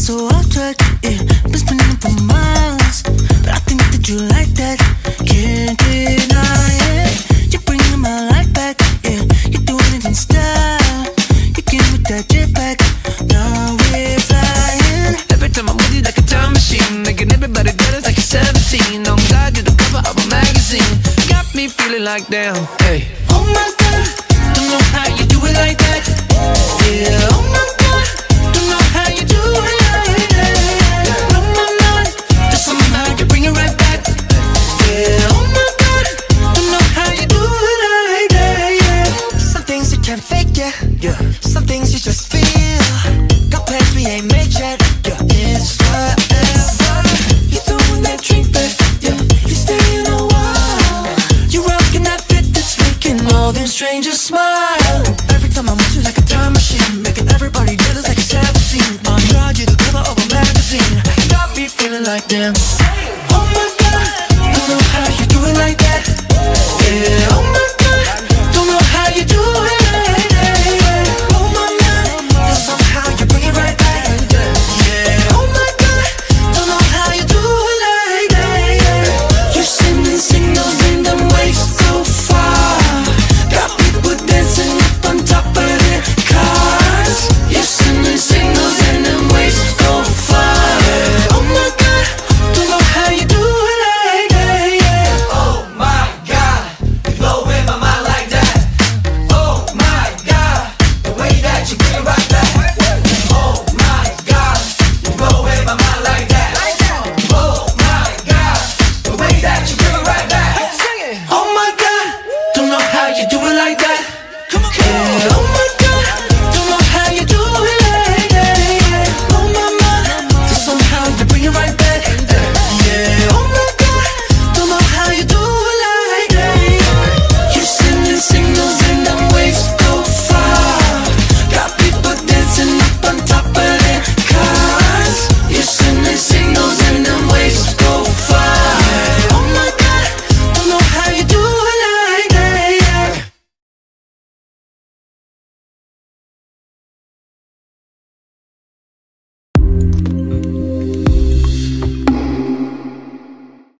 so off track, yeah. Been spinning for miles, but I think that you like that. Can't deny it. You're bringing my life back, yeah. You're doing it in style. You came with that jetpack. Now we're flying. Every time I'm with you like a time machine, making everybody jealous like you're 17. On God, you're the cover of a magazine. Got me feeling like damn, hey. Oh my God, don't know how you do it like that. Yeah, oh my God, don't know how you do it like that. Blow my mind, just somehow you bring it right back. Yeah, oh my God, don't know how you do it like that. Yeah. Some things you can't fake, yeah. Some things you just feel. Got plans we ain't made yet. Yeah, it's forever. You throwing that drink back, yeah. You staying a while. You rocking that fit that's making all them strangers smile. Every time I'm with you like a time machine, making everybody jealous like a 17. On God, you're the cover of a magazine. Got me feeling like damn. Oh my God, don't know how you do it like that. Yeah, oh my God, don't know how you do it like that. Yeah. Oh my God, then somehow you bring it right back. Yeah, oh my God, don't know how you do it like that. Yeah. You're sending signals in them waves so far. Got people dancing up on top of their cars. You're sending signals in them waves so far. Yeah. Oh my God, don't know how you do it like that. Yeah. Oh my God, you blowing my mind like that. Oh my God, the way that you bring it right back. Oh my God, you blowing my mind like that. Oh my God, the way that you bring it right back. Sing it. Oh my God, don't know how you do it like that.